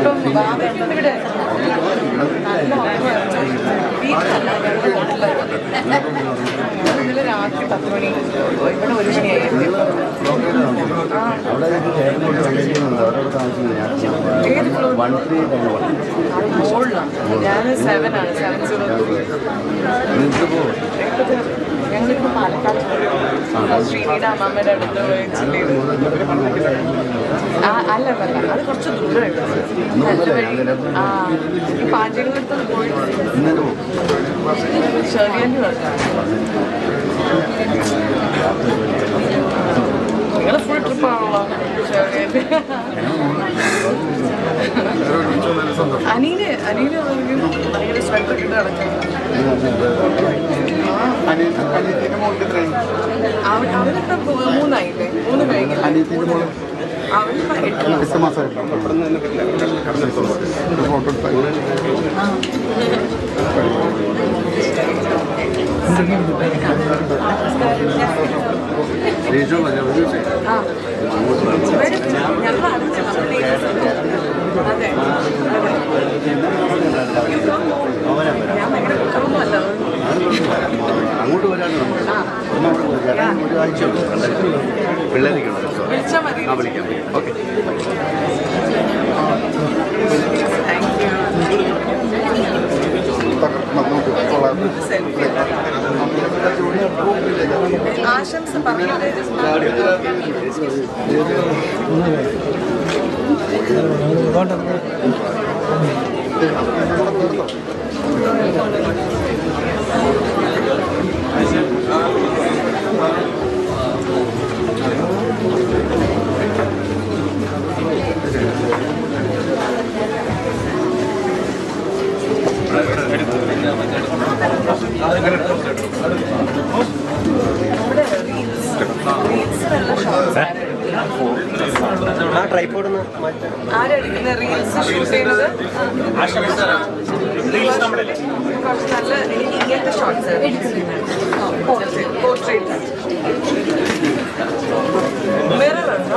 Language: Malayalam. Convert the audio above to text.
ഇന്നലെ രാത്രി 10 മണി ഇവിടെ 1 മണിയായി. ഞാൻ 7 ആണ് 703. ഞങ്ങളിപ്പോൾ പാലക്കാട് ശ്രീനിയുടെ അമ്മാമ്മയുടെ അടുത്ത് അല്ല അത് കുറച്ച് ദൂരമായിട്ട് നല്ല വഴി. ഈ പാചകത്തിനടുത്ത് പോയിട്ട് ചെറിയ നിങ്ങൾ ഫുൾ ട്രിപ്പാണല്ലോ അനീന് ഭയങ്കര സ്വെറ്റർ ഇട്ട് നടക്കുന്നത്. അവനൊക്കെ 3 ആയില്ലേ? 3 കഴിഞ്ഞില്ല. അവനിപ്പോൾ 8 മാസം. അതെ ഞാൻ ഭയങ്കര കുറ്റമൊന്നുമല്ല. അങ്ങോട്ട് വരാൻ ഒരാഴ്ച വിളിച്ചാൽ മതി. വിളിക്കാം. ഓക്കെ ആശംസ പറഞ്ഞത് ആരടിക്കുന്ന റീൽസ് ഷൂട്ട് ചെയ്യുന്നത് കുറച്ച് നല്ല ഇങ്ങനത്തെ ഷോട്ട്സ് പോർട്രേറ്റ് മിററുണ്ടോ?